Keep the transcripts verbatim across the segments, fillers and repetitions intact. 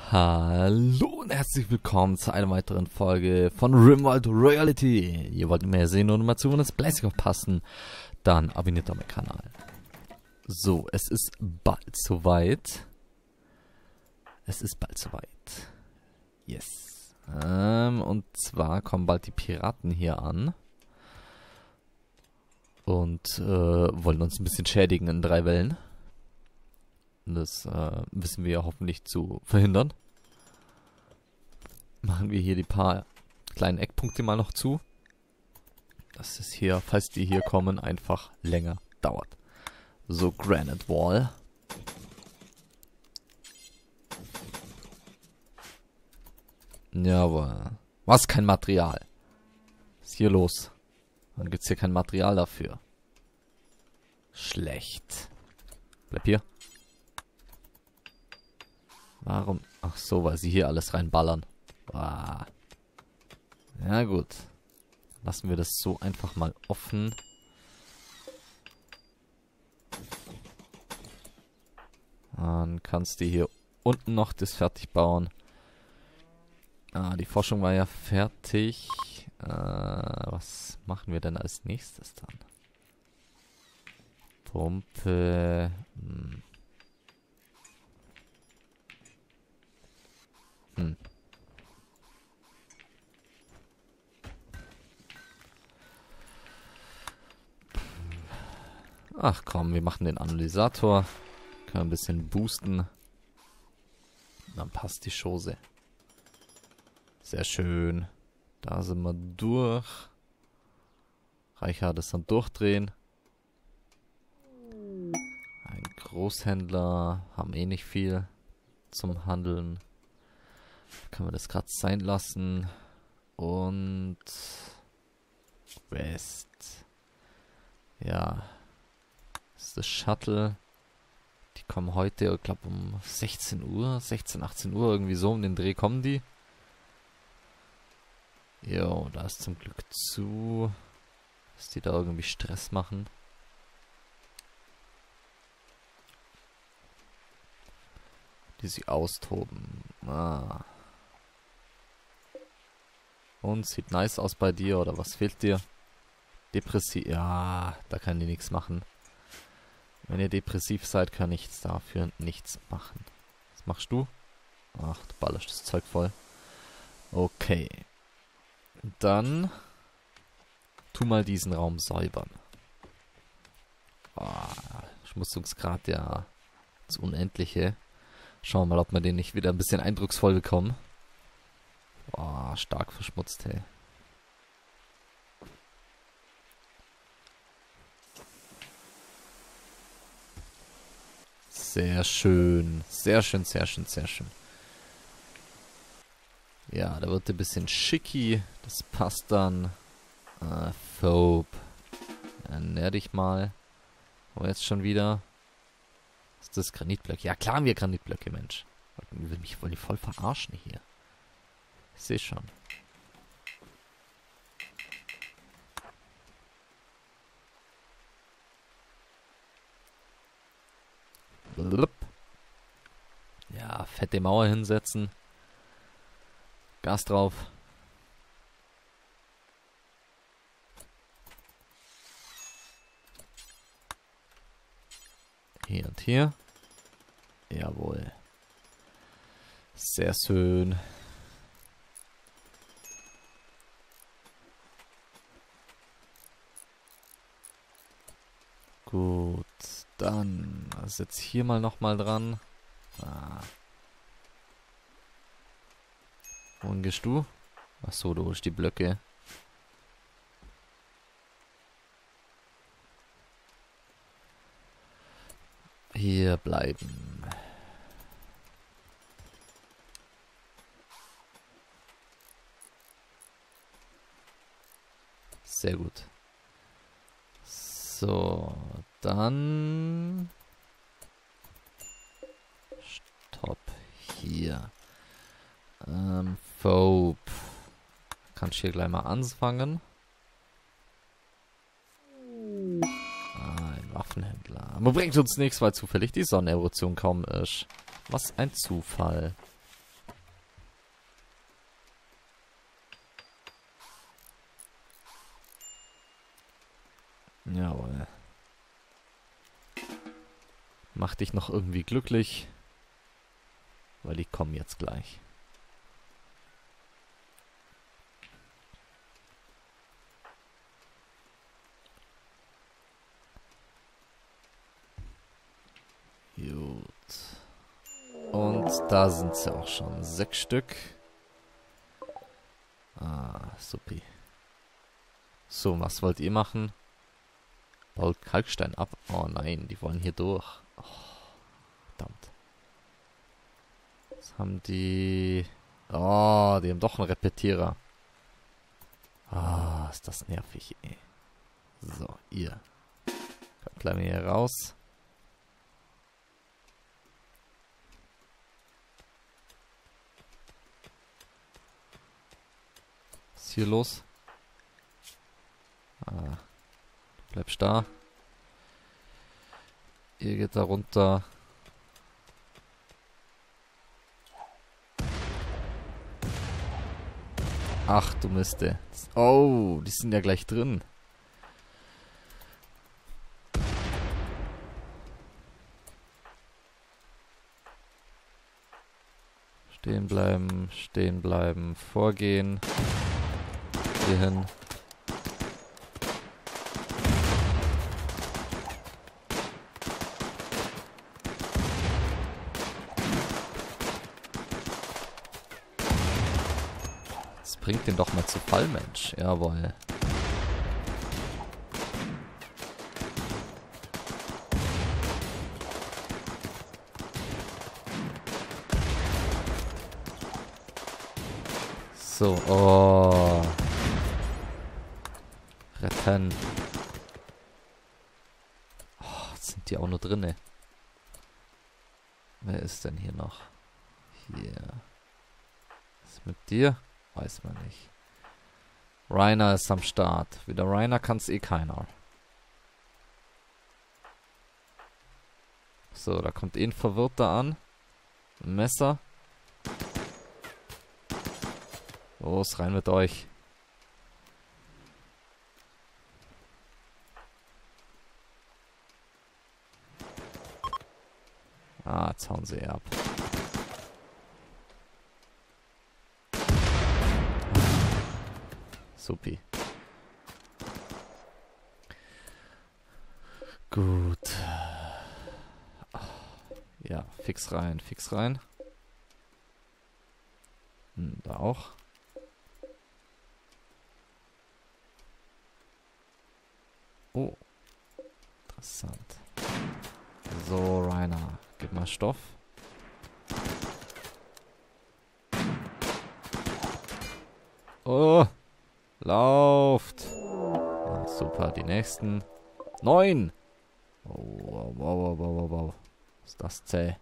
Hallo und herzlich willkommen zu einer weiteren Folge von RimWorld Royalty. Ihr wollt mehr sehen und mal zu und das Basic aufpassen, dann abonniert doch meinen Kanal. So, es ist bald soweit. Es ist bald soweit. Yes. Ähm, und zwar kommen bald die Piraten hier an. Und äh, wollen uns ein bisschen schädigen in drei Wellen. Das äh, wissen wir ja hoffentlich zu verhindern. Machen wir hier die paar kleinen Eckpunkte mal noch zu. Dass es hier, falls die hier kommen, einfach länger dauert. So, Granite Wall. Jawohl. Was? Kein Material. Was ist hier los? Dann gibt es hier kein Material dafür. Schlecht. Bleib hier. Warum? Ach so, weil sie hier alles reinballern. Wow. Ja gut. Lassen wir das so einfach mal offen. Dann kannst du hier unten noch das fertig bauen. Ah, die Forschung war ja fertig. Äh, was machen wir denn als nächstes dann? Pumpe. Hm. Hm. Ach komm, wir machen den Analysator. Können ein bisschen boosten. Dann passt die Chose. Sehr schön. Da sind wir durch. Reicher das dann durchdrehen. Ein Großhändler. Haben eh nicht viel zum Handeln. Können wir das gerade sein lassen. Und West. Ja. Das ist das Shuttle. Die kommen heute, ich glaube um sechzehn Uhr, sechzehn, achtzehn Uhr, irgendwie so um den Dreh kommen die. Jo, da ist zum Glück zu. Dass die da irgendwie Stress machen. Die sich austoben. Ah. Und sieht nice aus bei dir, oder was fehlt dir? Depressiv. Ja, da kann die nichts machen. Wenn ihr depressiv seid, kann ich dafür nichts machen. Was machst du? Ach, du ballerst das Zeug voll. Okay. Dann tu mal diesen Raum säubern. Oh, Schmutzungsgrad ja ins Unendliche. Schauen wir mal, ob wir den nicht wieder ein bisschen eindrucksvoll bekommen. Oh, stark verschmutzt, hey. Sehr schön. Sehr schön, sehr schön, sehr schön. Ja, da wird ein bisschen schicki. Das passt dann. Äh, Phobe. Ernähr dich mal. Aber jetzt schon wieder. Ist das Granitblöcke? Ja, klar haben wir Granitblöcke, Mensch. Mich wollen die voll verarschen hier. Ich sehe schon. Blub. Ja, fette Mauer hinsetzen. Gas drauf. Hier und hier. Jawohl. Sehr schön. Gut, dann setz hier mal nochmal dran. Ah. Wohin gehst du? Achso, du holst die Blöcke. Hier bleiben. Sehr gut. So, dann Stopp hier. Ähm, Phobe. Kannst hier gleich mal anfangen. Ah, ein Waffenhändler. Aber bringt uns nichts, weil zufällig die Sonnenerosion kaum ist. Was ein Zufall. Jawohl. Mach dich noch irgendwie glücklich. Weil die kommen jetzt gleich. Gut. Und da sind sie auch schon. Sechs Stück. Ah, supi. So, was wollt ihr machen? Baut Kalkstein ab. Oh nein, die wollen hier durch. Oh, verdammt. Was haben die? Oh, die haben doch einen Repetierer. Ah, ist das nervig, ey. So, ihr. Kommt gleich mal hier raus. Was ist hier los? Ah, du bleibst da. Ihr geht da runter. Ach du Miste. Oh, die sind ja gleich drin. Stehen bleiben, stehen bleiben, vorgehen. Hier hin. Das bringt den doch mal zu Fall, Mensch. Jawohl. So, oh. Retten. Oh, jetzt sind die auch nur drinne. Wer ist denn hier noch? Hier. Was ist mit dir? Weiß man nicht. Rainer ist am Start. Wieder Rainer kann es eh keiner. So, da kommt eh ein Verwirrter an. Ein Messer. Los, rein mit euch. Ah, jetzt hauen sie ab. Supi. Gut. Ja, fix rein, fix rein. Hm, da auch. Oh. Interessant. So, Rainer, gib mal Stoff. Oh. Lauft. Ja, super, die nächsten. Neun. Oh, wow, wow, wow, wow, wow. Ist das zäh.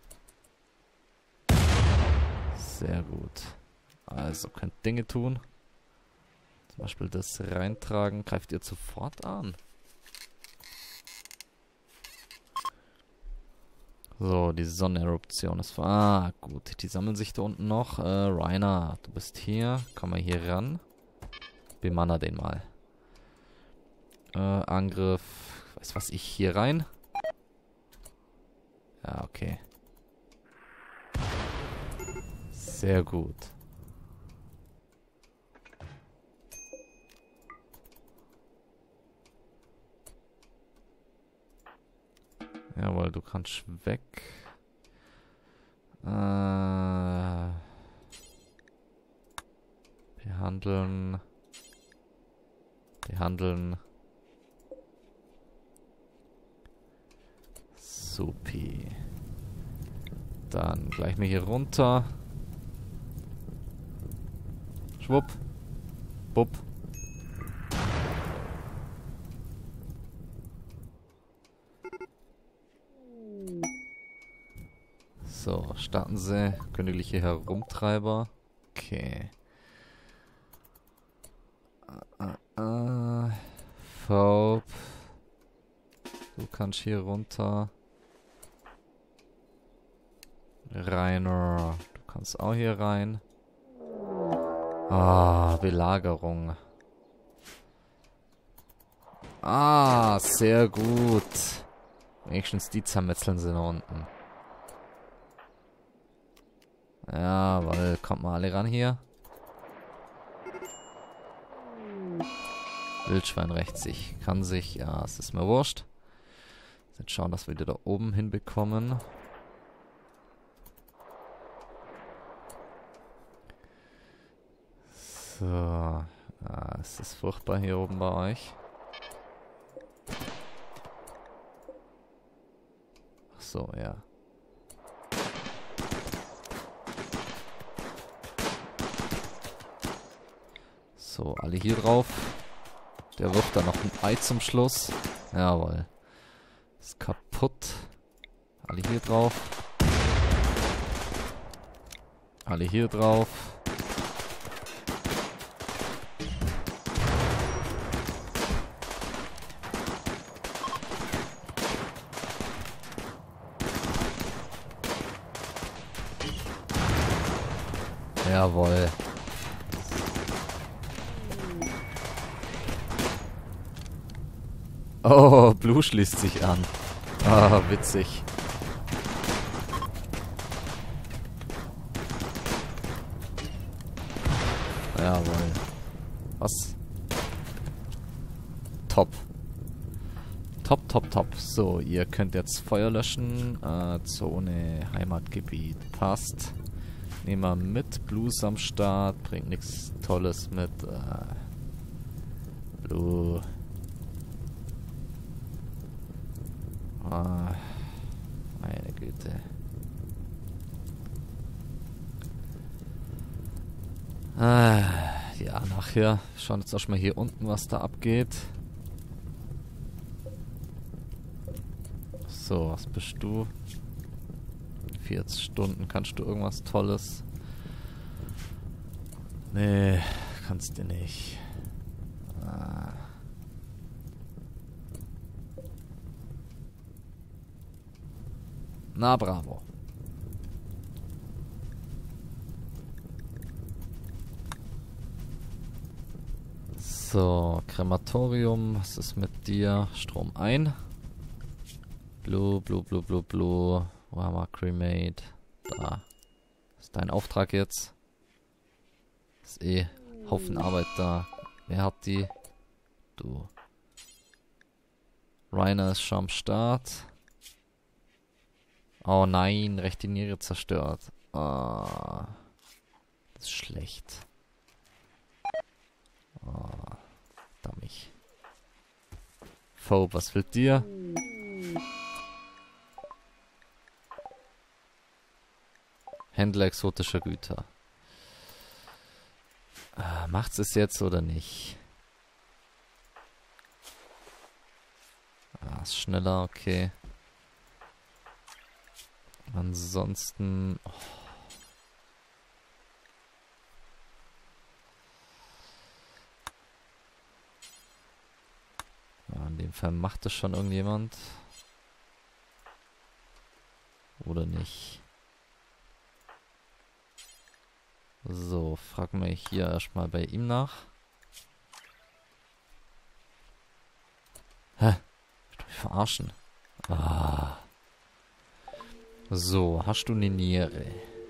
Sehr gut. Also, könnt Dinge tun. Zum Beispiel das reintragen. Greift ihr sofort an. So, die Sonneneruption ist... Ah, gut. Die sammeln sich da unten noch. Äh, Rainer, du bist hier. Komm mal hier ran. Bemanner den mal. Äh, Angriff. Weiß was ich hier rein. Ja, okay. Sehr gut. Jawohl, du kannst weg. Äh, behandeln. Behandeln. Supi. Dann gleich mal hier runter. Schwupp. Bupp. So, starten Sie. Königliche Herumtreiber. Okay. Uh, uh, uh. Phobe. Du kannst hier runter. Rainer. Du kannst auch hier rein. Ah, Belagerung. Ah, sehr gut. Wenigstens die zermetzeln sie da unten. Jawohl, kommt mal alle ran hier. Wildschwein rächt sich. Kann sich, ja, es ist mir wurscht. Jetzt schauen, dass wir die da oben hinbekommen. So. Ah, es ist furchtbar hier oben bei euch. Ach so, ja. So, alle hier drauf. Der wirft dann noch ein Ei zum Schluss. Jawohl. Ist kaputt. Alle hier drauf. Alle hier drauf. Jawohl. Oh, Blue schließt sich an. Ah, witzig. Jawohl. Was? Top. Top, top, top. So, ihr könnt jetzt Feuer löschen. Äh, Zone, Heimatgebiet. Passt. Nehmen wir mit. Blues am Start. Bringt nichts Tolles mit. Äh, Blue. Ah, meine Güte. Ah, ja, nachher. Schauen jetzt auch schon mal hier unten, was da abgeht. So, was bist du? vierzig Stunden. Kannst du irgendwas Tolles? Nee, kannst du nicht. Ah. Na, bravo. So, Krematorium. Was ist mit dir? Strom ein. Blue, blue, blue, blue, blue. Wo haben wir Cremate? Da. Das ist dein Auftrag jetzt. Ist eh Haufen Arbeit da. Wer hat die? Du. Rainer ist schon am Start. Oh nein, rechte Niere zerstört. Ah, das ist schlecht. Oh, dammig. Phobe, was fehlt dir? Händler exotischer Güter. Ah, macht's es jetzt oder nicht? Ah, ist schneller, okay. Ansonsten... Oh. Ja, in dem Fall macht es schon irgendjemand. Oder nicht. So, fragen wir hier erstmal bei ihm nach. Hä? Ich will mich verarschen. Ah. So, hast du eine Niere?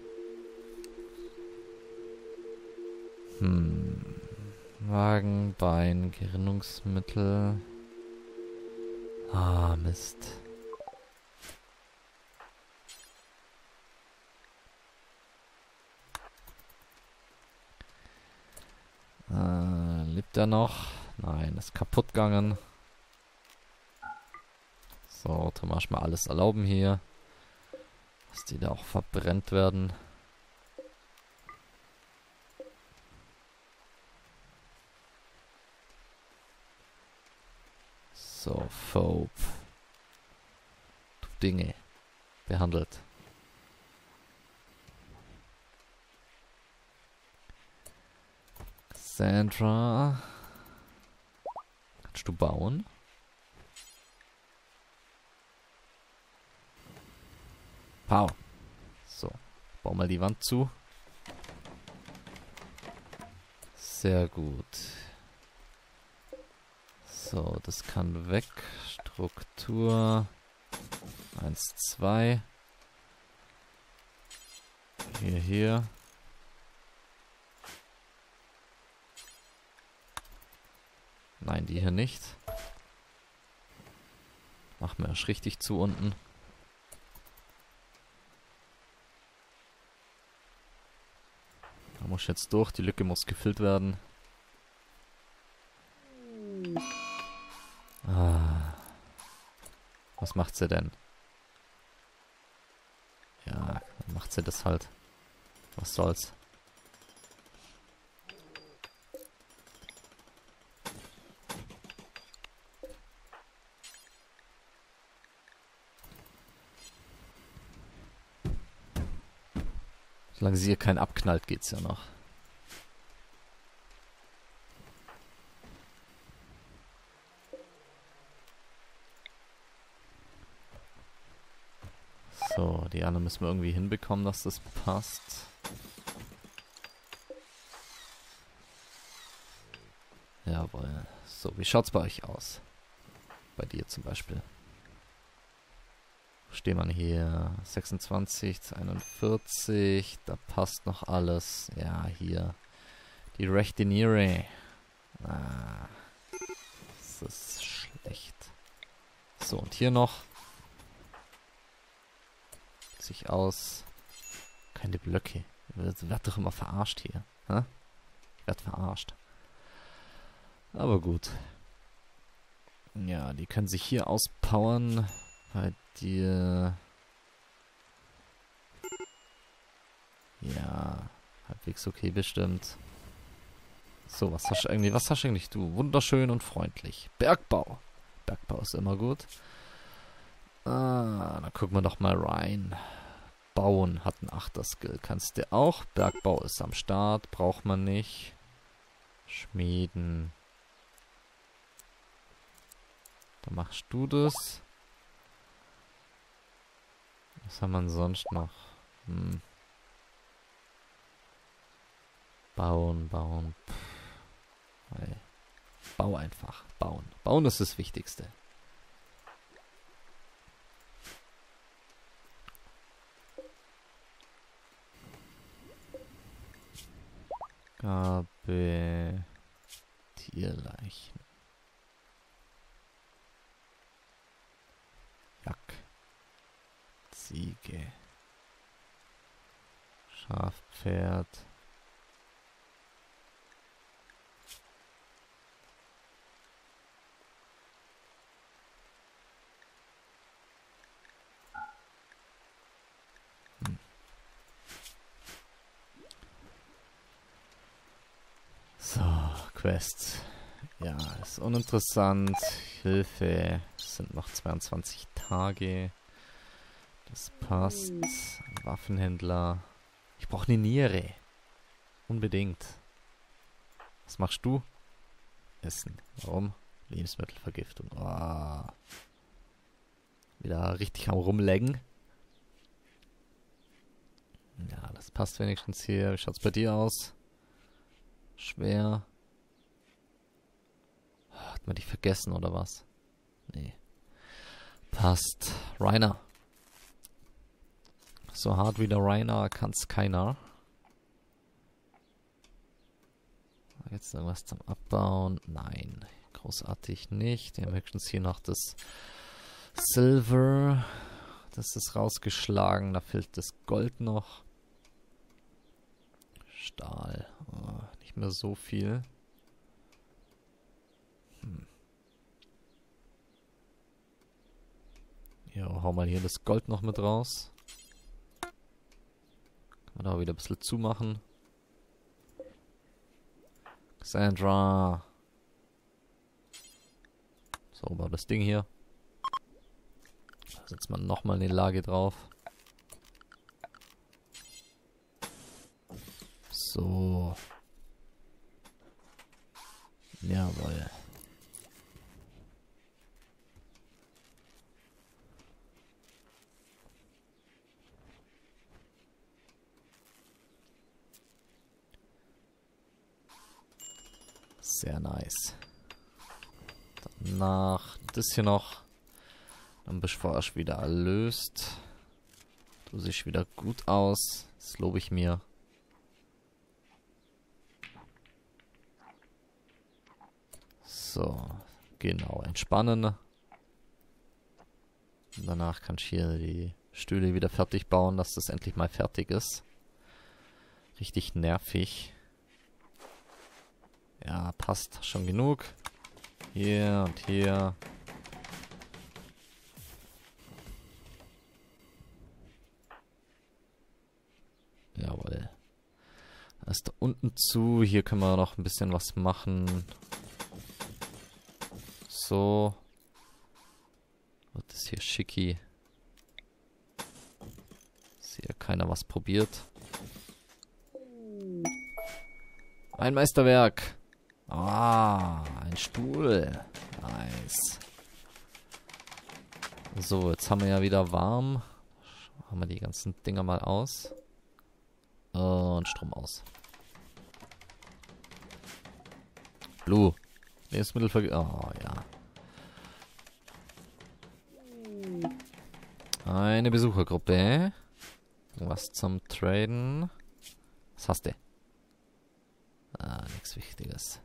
Hm. Wagen, Bein, Gerinnungsmittel. Ah, Mist. Äh, lebt er noch? Nein, ist kaputt gegangen. So, tun wir mal alles erlauben hier. Dass die da auch verbrennt werden. So, Phobe. Du Dinge. Behandelt. Sandra. Kannst du bauen? Pow. So. Bau mal die Wand zu. Sehr gut. So, das kann weg. Struktur. eins, zwei. Hier, hier. Nein, die hier nicht. Machen wir erst richtig zu unten. Da muss ich jetzt durch. Die Lücke muss gefüllt werden. Ah. Was macht sie denn? Ja, dann macht sie das halt. Was soll's. Solange sie hier keinen abknallt, geht's ja noch. So, die anderen müssen wir irgendwie hinbekommen, dass das passt. Jawohl. So, wie schaut's bei euch aus? Bei dir zum Beispiel. Wo steht man hier? sechsundzwanzig, einundvierzig. Da passt noch alles. Ja, hier. Die rechte Niere. Ah, das ist schlecht. So, und hier noch. Sich aus. Keine Blöcke. Ich werd doch immer verarscht hier. Hä? Ich werd verarscht. Aber gut. Ja, die können sich hier auspowern. Bei dir. Ja, halbwegs okay bestimmt. So, was hast du eigentlich, was hast du eigentlich du? Wunderschön und freundlich. Bergbau. Bergbau ist immer gut. Ah, dann gucken wir doch mal rein. Bauen hat ein Achter-Skill. Kannst du auch. Bergbau ist am Start. Braucht man nicht. Schmieden. Dann machst du das. Was haben wir denn sonst noch? Hm. Bauen, bauen. Pff. Hey. Bau einfach. Bauen. Bauen ist das Wichtigste. Gabe. Tierleichen. Jack. Ziege. Schafpferd. Hm. So, Quests. Ja, ist uninteressant. Hilfe. Es sind noch zweiundzwanzig Tage. Das passt. Waffenhändler. Ich brauche eine Niere. Unbedingt. Was machst du? Essen. Warum? Lebensmittelvergiftung. Oh. Wieder richtig am Rumlecken. Ja, das passt wenigstens hier. Wie schaut's bei dir aus? Schwer. Hat man dich vergessen oder was? Nee. Passt. Rainer. So hart wie der Rainer kann's keiner. Jetzt irgendwas zum Abbauen? Nein. Großartig nicht. Wir haben höchstens hier noch das Silver. Das ist rausgeschlagen. Da fehlt das Gold noch. Stahl. Oh, nicht mehr so viel. Hm. Ja, hau mal hier das Gold noch mit raus. Kann man da wieder ein bisschen zumachen. Sandra. So, war das Ding hier. Da setzt man nochmal eine Lage drauf. So. Jawohl. Sehr nice. Dann nach das hier noch. Dann bist du vorerst wieder erlöst. Du siehst wieder gut aus. Das lobe ich mir. So, genau, entspannen. Und danach kannst du hier die Stühle wieder fertig bauen, dass das endlich mal fertig ist. Richtig nervig. Ja, passt schon genug. Hier und hier. Jawohl. Da ist da unten zu. Hier können wir noch ein bisschen was machen. So. Wird das hier schicki. Dass hier keiner was probiert. Ein Meisterwerk. Ah, ein Stuhl. Nice. So, jetzt haben wir ja wieder warm. Haben wir die ganzen Dinger mal aus. Und Strom aus. Blue. Lebensmittelvergiftung. Oh, ja. Eine Besuchergruppe. Was zum Traden. Was hast du? Ah, nichts Wichtiges.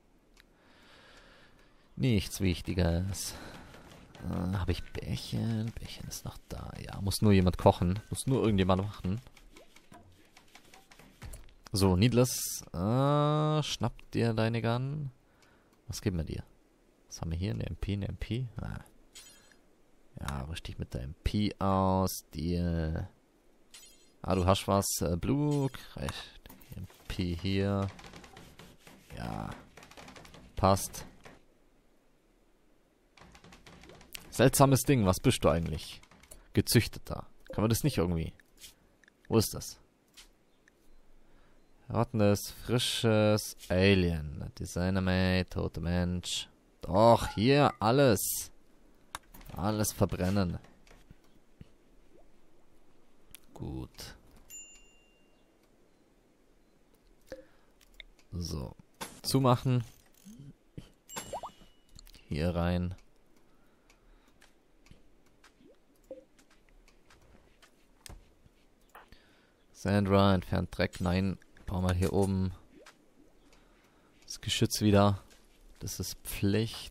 Nichts Wichtiges. Äh, habe ich Bärchen? Bärchen ist noch da. Ja, muss nur jemand kochen. Muss nur irgendjemand machen. So, Needless. Äh, schnapp dir deine Gun. Was geben wir dir? Was haben wir hier? Eine M P, eine M P? Ah. Ja, rüst dich mit der M P aus. Deal. Ah, du hast was. Äh, Blue. Recht. M P hier. Ja. Passt. Seltsames Ding. Was bist du eigentlich? Gezüchteter. Kann man das nicht irgendwie? Wo ist das? Rottendes, frisches Alien. Designer-made, tote Mensch. Doch, hier alles. Alles verbrennen. Gut. So. Zumachen. Hier rein. Sandra, entfernt Dreck. Nein. Bauen wir hier oben das Geschütz wieder. Das ist Pflicht.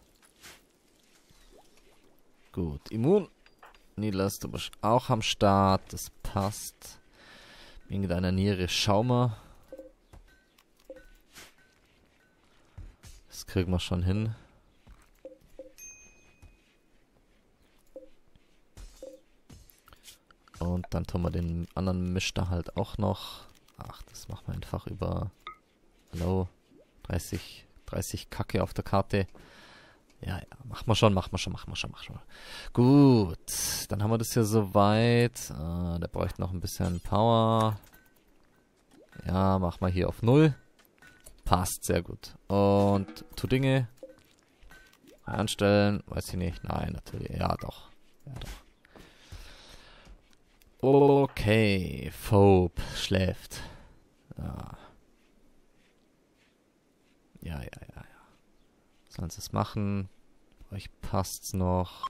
Gut. Immun. Needless, du bist auch am Start. Das passt. Wegen deiner Niere Schaumer. Das kriegen wir schon hin. Und dann tun wir den anderen Misch da halt auch noch. Ach, das machen wir einfach über... Hallo? dreißig, dreißig Kacke auf der Karte. Ja, ja, machen wir schon, machen wir schon, machen wir schon, machen wir schon. Gut, dann haben wir das hier soweit. Äh, der bräuchte noch ein bisschen Power. Ja, machen wir hier auf null. Passt, sehr gut. Und tu Dinge. Einstellen, weiß ich nicht. Nein, natürlich. Ja, doch. Ja, doch. Okay, Phobe schläft. Ja. Ja, ja, ja, ja. Sollen sie es machen? Euch passt's noch.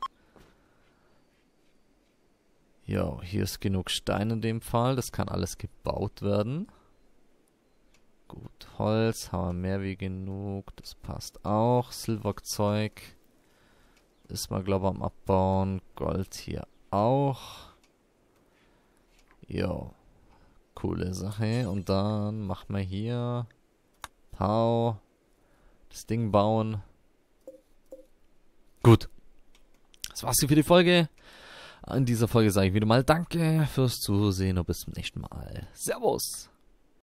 Jo, hier ist genug Stein in dem Fall. Das kann alles gebaut werden. Gut, Holz haben wir mehr wie genug. Das passt auch. Silberzeug ist mal, glaube ich, am Abbauen. Gold hier auch. Jo, coole Sache. Und dann machen wir hier Pau. Das Ding bauen. Gut. Das war's hier für die Folge. In dieser Folge sage ich wieder mal Danke fürs Zusehen und bis zum nächsten Mal. Servus.